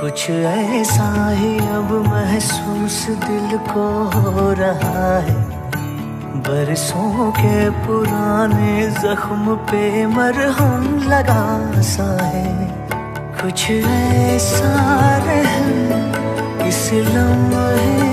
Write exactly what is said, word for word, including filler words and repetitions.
कुछ ऐसा ही अब महसूस दिल को हो रहा है, बरसों के पुराने जख्म पे मरहम लगा सा है। कुछ ऐसा रहम इस लम्हे